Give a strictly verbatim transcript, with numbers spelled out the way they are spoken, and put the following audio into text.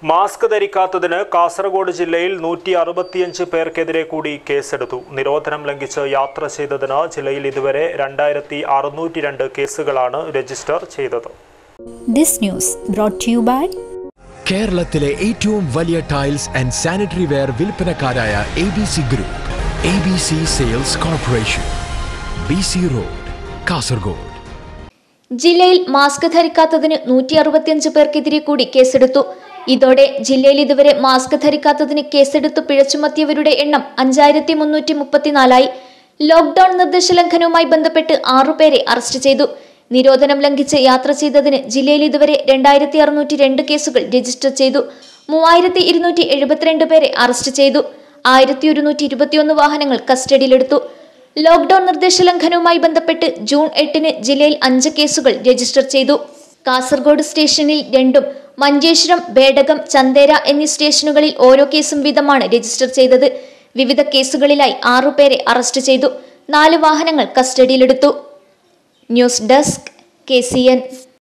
Mask ധരിക്കാത്തതിന് Kasaragod ജില്ലയിൽ നൂറ്റി അറുപത്തിയഞ്ച് പേർക്കെതിരെ കൂടി കേസെടുത്തു. നിരോധനം ലംഘിച്ച് യാത്ര ചെയ്തതിന് ജില്ലയിൽ ഇതുവരെ രണ്ടായിരത്തി അറുന്നൂറ്റി രണ്ട് കേസുകളാണ് രജിസ്റ്റർ ചെയ്തത്. This news brought to you by കേരളത്തിലെ ഏറ്റവും വലിയ ടൈൽസ് ആൻഡ് സാനിറ്ററി വെയർ വിൽപ്പനക്കാരായ A B C group, A B C sales corporation, B C road, Kasaragod. ജില്ലയിൽ മാസ്ക് ധരിക്കാത്തതിന് നൂറ്റി അറുപത്തിയഞ്ച് പേർക്കെതിരെ കൂടി കേസെടുത്തു. ഇതോടെ ജില്ലയിൽ ഇതുവരെ മാസ്ക് ധരിക്കാത്തതിന് കേസെടുത്തു പിഴ ചുമത്തിയവരുടെ എണ്ണം അഞ്ചായിരത്തി മുന്നൂറ്റി മുപ്പത്തിനാലായി. ലോക്ഡൌൺ നിർദ്ദേശലംഘനവുമായി ബന്ധപ്പെട്ട് ആറുപേരെ അറസ്റ്റ് ചെയ്തു. നിരോധനം ലംഘിച്ച് യാത്ര ചെയ്തതിന് ജില്ലയിൽ ഇതുവരെ രണ്ടായിരത്തി അറുന്നൂറ്റി രണ്ട് കേസുകൾ രജിസ്റ്റർ ചെയ്തു. മൂവായിരത്തി ഇരുന്നൂറ്റി എഴുപത്തിരണ്ട് പേരെ അറസ്റ്റ് ചെയ്തു. ആയിരത്തി ഒരുന്നൂറ്റി ഇരുപത്തിയൊന്ന് വാഹനങ്ങൾ കസ്റ്റഡിയിലെടുത്തു. ലോക്ഡൌൺ നിർദ്ദേശലംഘനവുമായി ബന്ധപ്പെട്ട് ജൂൺ എട്ടിന് ജില്ലയിൽ അഞ്ച് കേസുകൾ രജിസ്റ്റർ ചെയ്തു. കാസർഗോഡ് സ്റ്റേഷനിൽ രണ്ടും, മഞ്ചേശ്വരം, ബേഡകം, ചന്ദേര എന്നീ സ്റ്റേഷനുകളിൽ ഓരോ കേസും വീതമാണ് രജിസ്റ്റർ ചെയ്തത്. വിവിധ കേസുകളിലായി ആറുപേരെ അറസ്റ്റ് ചെയ്തു. നാല് വാഹനങ്ങൾ കസ്റ്റഡിയിലെടുത്തു. News desk, K C N.